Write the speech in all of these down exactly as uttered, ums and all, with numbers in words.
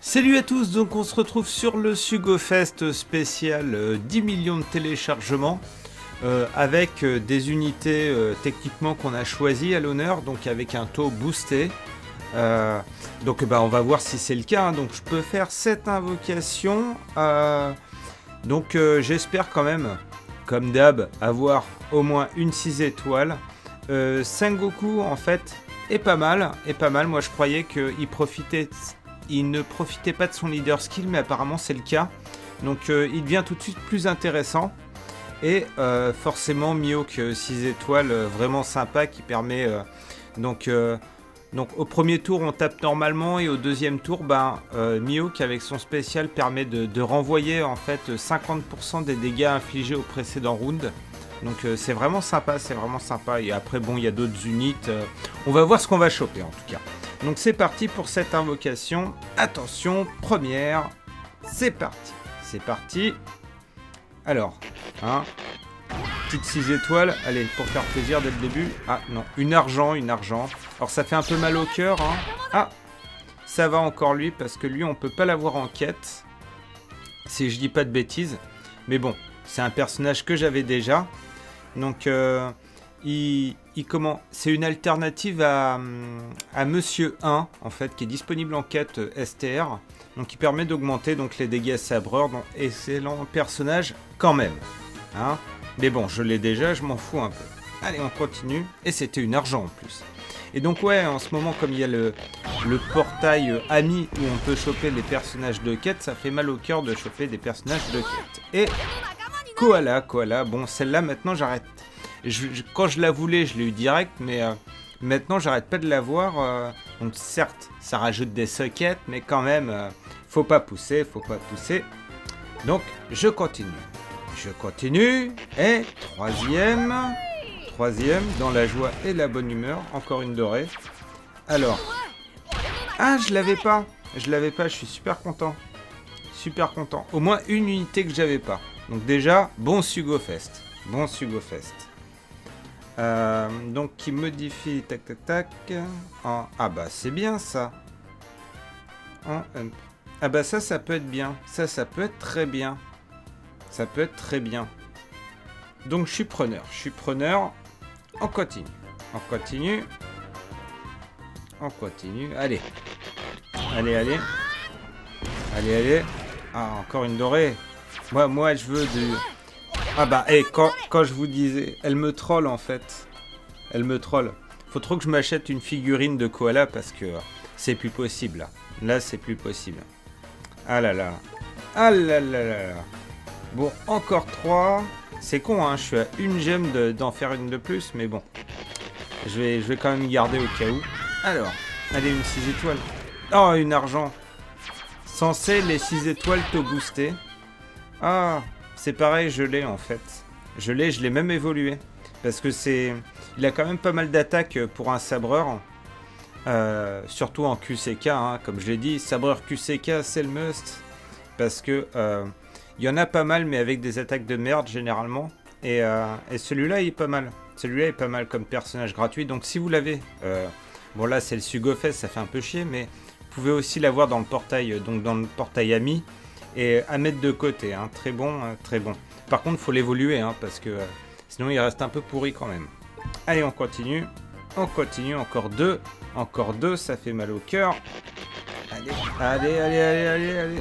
Salut à tous, donc on se retrouve sur le SugoFest spécial euh, dix millions de téléchargements euh, avec euh, des unités euh, techniquement qu'on a choisies à l'honneur, donc avec un taux boosté. Euh, donc bah, on va voir si c'est le cas, hein. Donc je peux faire cette invocation. Euh, donc euh, j'espère quand même, comme d'hab, avoir au moins une six étoiles. Euh, Sengoku en fait est pas mal, est pas mal. Moi je croyais qu'il profitait... Il ne profitait pas de son leader skill, mais apparemment c'est le cas. Donc euh, il devient tout de suite plus intéressant. Et euh, forcément Mihawk euh, six étoiles, euh, vraiment sympa, qui permet... Euh, donc, euh, donc au premier tour on tape normalement, et au deuxième tour, ben, euh, Mihawk avec son spécial permet de, de renvoyer en fait cinquante pour cent des dégâts infligés au précédent round. Donc euh, c'est vraiment sympa, c'est vraiment sympa. Et après bon, il y a d'autres unités. Euh, on va voir ce qu'on va choper en tout cas. Donc c'est parti pour cette invocation. Attention, première. C'est parti. C'est parti. Alors, hein, petite six étoiles. Allez, pour faire plaisir dès le début. Ah non, une argent, une argent. Alors ça fait un peu mal au cœur. Hein. Ah, ça va encore lui, parce que lui, on peut pas l'avoir en quête. Si je dis pas de bêtises. Mais bon, c'est un personnage que j'avais déjà. Donc... Euh, Il, il comment c'est une alternative à, à Monsieur un, en fait, qui est disponible en quête S T R, donc qui permet d'augmenter donc les dégâts sabreurs. Donc excellent personnage quand même, hein. Mais bon, je l'ai déjà, je m'en fous un peu. Allez, on continue. Et c'était une argent en plus. Et donc ouais, en ce moment, comme il y a le, le portail euh, ami où on peut choper les personnages de quête, ça fait mal au cœur de choper des personnages de quête. Et Koala, Koala, bon, celle-là maintenant j'arrête. Je, je, quand je la voulais, je l'ai eu direct, mais euh, maintenant j'arrête pas de la voir. Euh, donc certes, ça rajoute des sockets, mais quand même, euh, faut pas pousser, faut pas pousser. Donc je continue, je continue. Et troisième, troisième, dans la joie et la bonne humeur, encore une dorée. Alors, ah, je l'avais pas, je l'avais pas, je suis super content, super content. Au moins une unité que j'avais pas. Donc déjà, bon SugoFest, bon SugoFest. Euh, donc qui modifie tac tac tac en... Ah bah c'est bien ça en... Ah bah ça ça peut être bien, ça ça peut être très bien, ça peut être très bien. Donc je suis preneur, je suis preneur. On continue, on continue, on continue. Allez, allez, allez, allez, allez. Ah, encore une dorée. Moi, moi je veux du... Ah bah, hey, quand, quand je vous disais, elle me troll en fait. Elle me troll. Faut trop que je m'achète une figurine de Koala, parce que c'est plus possible là. Là, c'est plus possible. Ah là là. Ah là là là là. Bon, encore trois. C'est con, hein. Je suis à une gemme d'en faire une de plus, mais bon. Je vais, je vais quand même garder au cas où. Alors, allez, une six étoiles. Oh, une argent. Censé les six étoiles te booster. Ah. C'est pareil, je l'ai en fait. Je l'ai, je l'ai même évolué. Parce que c'est... Il a quand même pas mal d'attaques pour un sabreur. Euh, surtout en Q C K, hein, comme je l'ai dit. Sabreur Q C K, c'est le must. Parce que... Euh, il y en a pas mal, mais avec des attaques de merde, généralement. Et, euh, et celui-là, il est pas mal. Celui-là est pas mal comme personnage gratuit. Donc si vous l'avez... Euh, bon là, c'est le SugoFest, ça fait un peu chier. Mais vous pouvez aussi l'avoir dans le portail, donc dans le portail ami. Et à mettre de côté, hein. Très bon, euh, très bon. Par contre, il faut l'évoluer, hein, parce que euh, sinon il reste un peu pourri quand même. Allez, on continue. On continue, encore deux. Encore deux, ça fait mal au cœur. Allez, allez, allez, allez, allez, allez.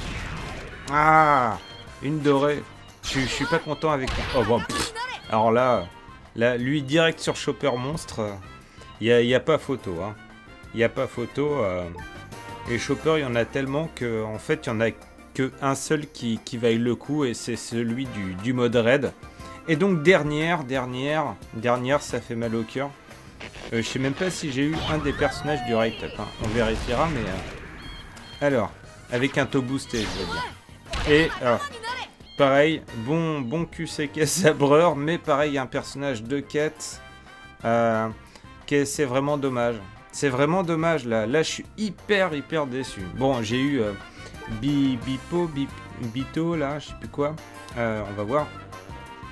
Ah, une dorée. Je, je suis pas content avec... Oh bon, pff. Alors là, là, lui direct sur Chopper Monstre, il n'y a, y a pas photo. Il hein. n'y a pas photo. Euh... Et Chopper, il y en a tellement que en fait, il y en a... un seul qui, qui vaille le coup, et c'est celui du, du mode raid. Et donc dernière, dernière, dernière, ça fait mal au cœur. Euh, je sais même pas si j'ai eu un des personnages du Right Up, hein. On vérifiera, mais... Euh... Alors, avec un taux boosté, je veux dire. Et, alors, pareil, bon, bon Q C K sabreur, mais pareil, un personnage de quête. Euh, c'est vraiment dommage. C'est vraiment dommage, là. Là, je suis hyper, hyper déçu. Bon, j'ai eu... Euh, Bi, Bipo, Bip, Bito, là, je sais plus quoi. Euh, on va voir.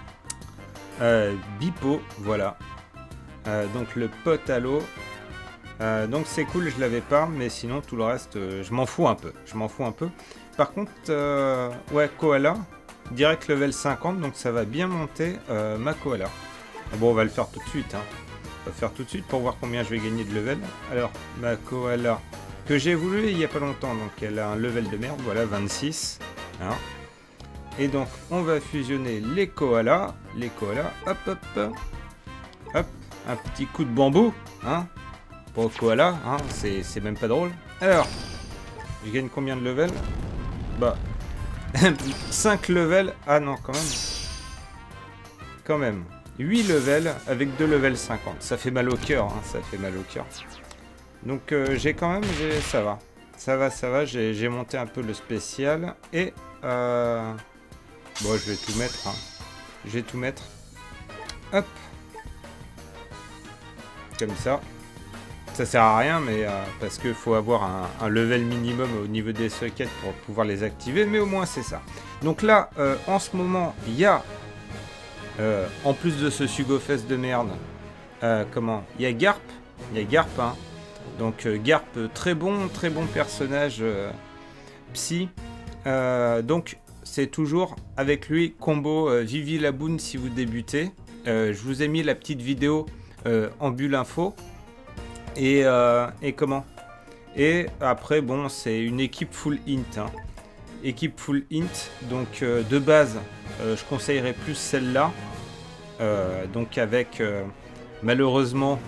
Euh, Bipo, voilà. Euh, donc le pote à l'eau. Euh, donc c'est cool, je l'avais pas, mais sinon tout le reste, euh, je m'en fous un peu. Je m'en fous un peu. Par contre, euh, ouais, Koala, direct level cinquante, donc ça va bien monter euh, ma Koala. Bon, on va le faire tout de suite. Hein. On va faire tout de suite pour voir combien je vais gagner de level. Alors, ma Koala, que j'ai voulu il n'y a pas longtemps, donc elle a un level de merde, voilà, vingt-six. Hein. Et donc, on va fusionner les koalas. Les koalas, hop, hop, hop, un petit coup de bambou, hein. Pour le koala, hein, c'est même pas drôle. Alors, je gagne combien de levels? Bah, cinq levels. Ah non, quand même. Quand même. huit levels avec deux levels cinquante. Ça fait mal au cœur, hein, ça fait mal au cœur. Donc, euh, j'ai quand même, ça va. Ça va, ça va, j'ai monté un peu le spécial. Et, euh... bon, je vais tout mettre, hein. Je vais tout mettre. Hop. Comme ça. Ça sert à rien, mais euh, parce qu'il faut avoir un, un level minimum au niveau des sockets pour pouvoir les activer, mais au moins c'est ça. Donc là, euh, en ce moment, il y a, euh, en plus de ce Sugofest de merde, euh, comment, il y a Garp, il y a Garp, hein. Donc euh, Garp, très bon, très bon personnage euh, psy. Euh, donc c'est toujours avec lui combo euh, Vivi Laboon si vous débutez. Euh, je vous ai mis la petite vidéo euh, en bulle info. Et, euh, et comment? Et après, bon, c'est une équipe full int. Hein. Équipe full int. Donc, euh, de base, euh, je conseillerais plus celle-là. Euh, donc, avec, euh, malheureusement,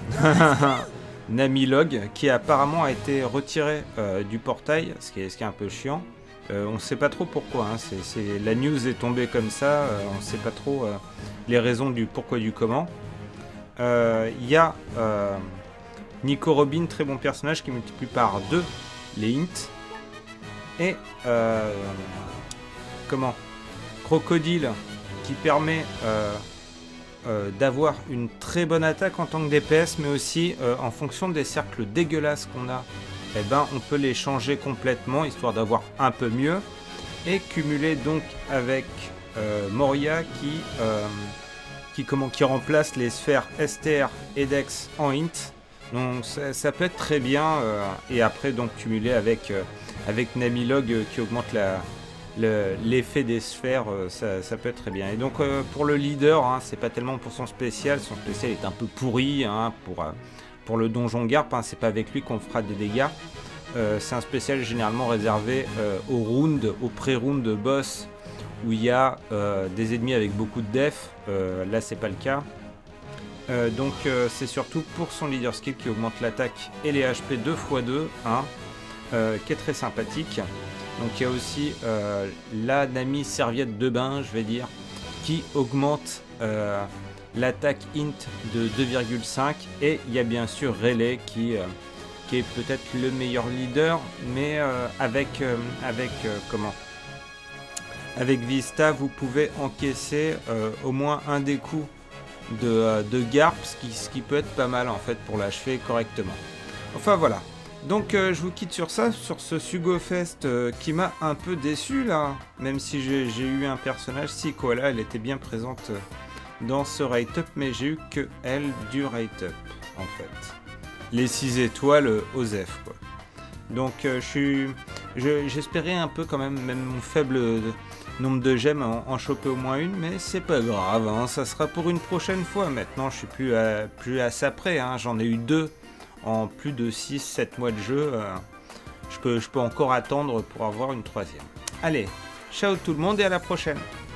Namilog, qui apparemment a été retiré euh, du portail, ce qui est, ce qui est un peu chiant. Euh, on ne sait pas trop pourquoi. Hein. C'est, c'est, la news est tombée comme ça. Euh, on ne sait pas trop euh, les raisons du pourquoi du comment. Il euh, y a... Euh, Nico Robin, très bon personnage qui multiplie par deux les hints. Et euh, comment Crocodile qui permet euh, euh, d'avoir une très bonne attaque en tant que D P S, mais aussi euh, en fonction des cercles dégueulasses qu'on a, eh ben, on peut les changer complètement histoire d'avoir un peu mieux. Et cumuler donc avec euh, Moria qui, euh, qui, comment, qui remplace les sphères S T R et Dex en int. Donc ça, ça peut être très bien, euh, et après donc cumuler avec, euh, avec Namilog euh, qui augmente l'effet le, des sphères, euh, ça, ça peut être très bien. Et donc euh, pour le leader, hein, c'est pas tellement pour son spécial, son spécial est un peu pourri, hein, pour, euh, pour le donjon Garp, hein, c'est pas avec lui qu'on fera des dégâts. Euh, c'est un spécial généralement réservé euh, au round, au pré-round de boss, où il y a euh, des ennemis avec beaucoup de def, euh, là c'est pas le cas. Euh, donc euh, c'est surtout pour son leader skill qui augmente l'attaque et les H P deux fois deux, hein, euh, qui est très sympathique. Donc il y a aussi euh, la Nami serviette de bain, je vais dire, qui augmente euh, l'attaque int de deux virgule cinq. Et il y a bien sûr Relay qui, euh, qui est peut-être le meilleur leader, mais euh, avec, euh, avec euh, comment avec Vista, vous pouvez encaisser euh, au moins un des coups de, de Garp, ce qui, ce qui peut être pas mal en fait pour l'achever correctement. Enfin voilà, donc euh, je vous quitte sur ça, sur ce Sugofest euh, qui m'a un peu déçu là, même si j'ai eu un personnage, si Koala, elle était bien présente euh, dans ce rate-up, mais j'ai eu que elle du rate-up en fait. Les six étoiles euh, Osef quoi. Donc euh, je suis, j'espérais un peu quand même, même mon faible euh, nombre de gemmes en, en choper au moins une, mais c'est pas grave, hein, ça sera pour une prochaine fois. Maintenant je suis plus à, plus à ça près, hein, j'en ai eu deux en plus de six sept mois de jeu, euh, je, peux, je peux encore attendre pour avoir une troisième. Allez, ciao tout le monde et à la prochaine.